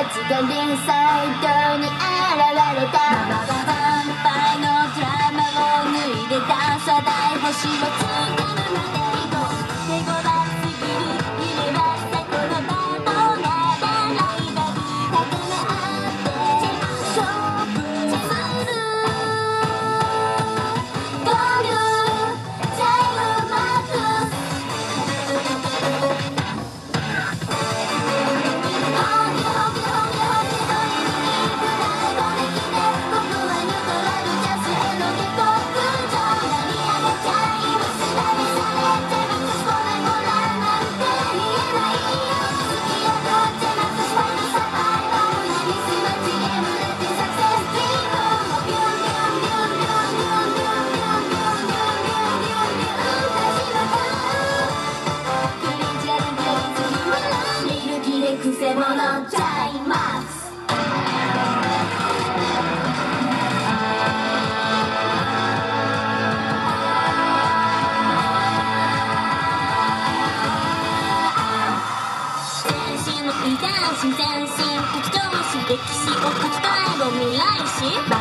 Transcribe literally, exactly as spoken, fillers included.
たちがリンサイドに現れた。乾杯のドラマを脱いでダンサー大星をつかむまで行こう。手ごわすぎる夢はさこのバトナーでライバル高め合って勝負する。ゴールタイムマークくせ者ちゃいます。全身の異端心全身書き通し歴史を書き換えろ未来史。